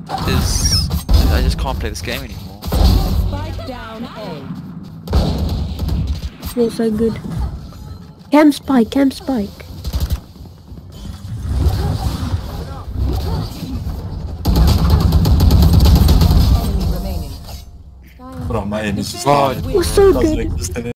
is I just can't play this game anymore. Spike down A. They're so good. Cam spike, cam spike. Enemy remaining. Bro, my aim is just Oh, It was so doesn't good. exist